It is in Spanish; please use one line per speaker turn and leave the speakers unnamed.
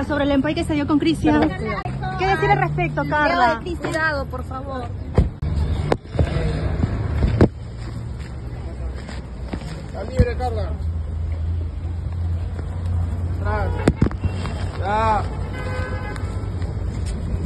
Carla, sobre el empate que se dio con Cristian. ¿Qué decir al respecto, Carla?
Cuidado, por favor.
Está libre, Carla.